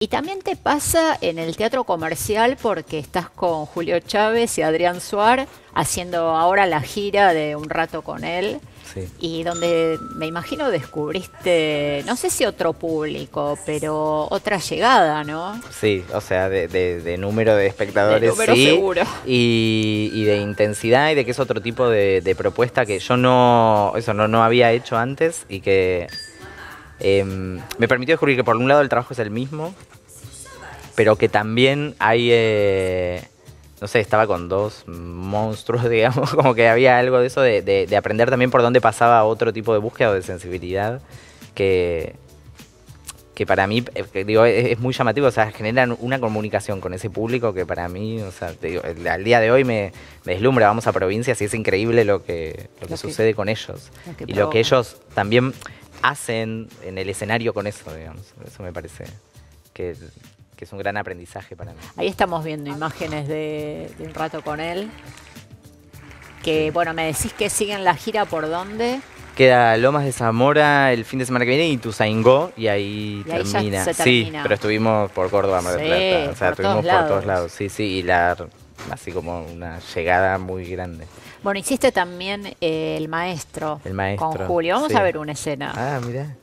Y también te pasa en el teatro comercial porque estás con Julio Chávez y Adrián Suar haciendo ahora la gira de Un rato con él. Sí. Y donde me imagino descubriste, no sé si otro público, pero otra llegada, ¿no? Sí, o sea, de número de espectadores, De número sí, seguro. y de intensidad y de que es otro tipo de propuesta que yo no había hecho antes y que me permitió descubrir que por un lado el trabajo es el mismo, pero que también hay, no sé, estaba con dos monstruos, digamos, como que había algo de eso de aprender también por dónde pasaba otro tipo de búsqueda o de sensibilidad que para mí, digo, es muy llamativo, o sea, generan una comunicación con ese público que para mí, o sea, te digo, al día de hoy me deslumbra. Vamos a provincias y es increíble lo que sucede con ellos y lo que ellos también hacen en el escenario con eso, digamos. Eso me parece que es un gran aprendizaje para mí. Ahí estamos viendo imágenes de Un rato con él. Que, bueno, me decís que siguen la gira ¿por dónde? Queda Lomas de Zamora el fin de semana que viene y Ituzaingó y ahí Y ahí ya termina. se Sí, termina. pero estuvimos por Córdoba, Mar del Plata. O sea, por estuvimos todos por todos lados. lados. Sí, sí, y así como una llegada muy grande. Bueno, hiciste también El Maestro. El Maestro, Con Julio. Vamos sí. a ver una escena. Ah, mirá.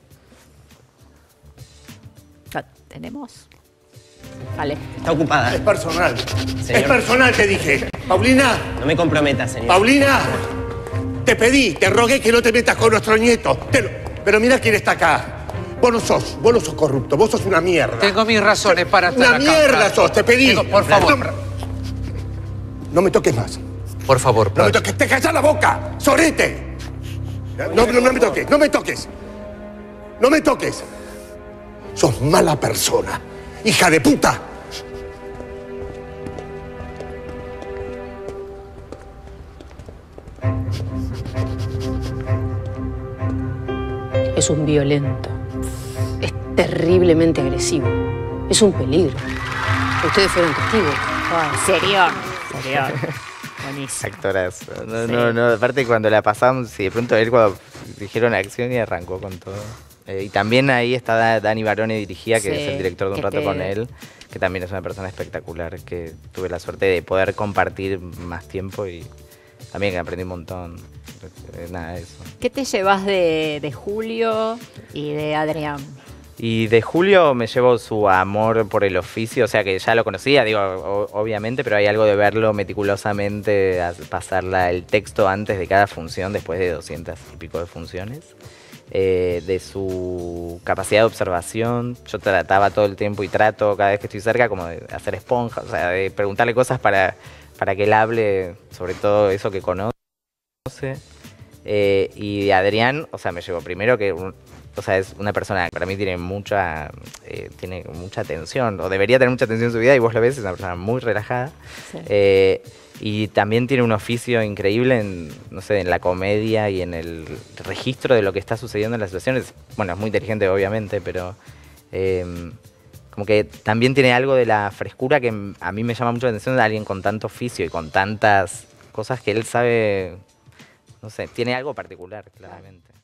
¿La tenemos? Vale. Está ocupada. Es personal. Señor. Es personal, te dije. Paulina, No me comprometa, señor. Paulina, te pedí, te rogué que no te metas con nuestro nieto. Pero mira quién está acá. Vos no sos corrupto, vos sos una mierda. Tengo mis razones para estar Una acá. mierda Franco. sos, te pedí. Por favor. No me toques más. Por favor, No me Playo. toques, te callas la boca, sorete. No me toques, no me toques. No me toques. Sos mala persona, hija de puta. Es un violento. Es terriblemente agresivo. Es un peligro. Ustedes fueron testigos. Oh, serión. Buenísimo. Actorazo. No, Sí. no, aparte cuando la pasamos, sí, de pronto él cuando dijeron acción y arrancó con todo. Y también ahí está Dani Barone dirigía, que Sí, es el director de Un que rato con él, que también es una persona espectacular, que tuve la suerte de poder compartir más tiempo y también que aprendí un montón. Nada de eso. ¿Qué te llevas de Julio y de Adrián? Y de Julio me llevo su amor por el oficio, o sea que ya lo conocía, digo, obviamente, pero hay algo de verlo meticulosamente, pasarla el texto antes de cada función, después de 200 y pico de funciones. De su capacidad de observación, yo trataba todo el tiempo y trato cada vez que estoy cerca como de hacer esponja, o sea, de preguntarle cosas para que él hable sobre todo eso que conoce. Y de Adrián, o sea, me llevo primero que o sea, es una persona que para mí tiene mucha atención, o debería tener mucha atención en su vida, y vos lo ves, es una persona muy relajada. Sí. Y también tiene un oficio increíble en, no sé, en la comedia y en el registro de lo que está sucediendo en las situaciones. Bueno, es muy inteligente, obviamente, pero como que también tiene algo de la frescura que a mí me llama mucho la atención de alguien con tanto oficio y con tantas cosas que él sabe, no sé, tiene algo particular, claramente.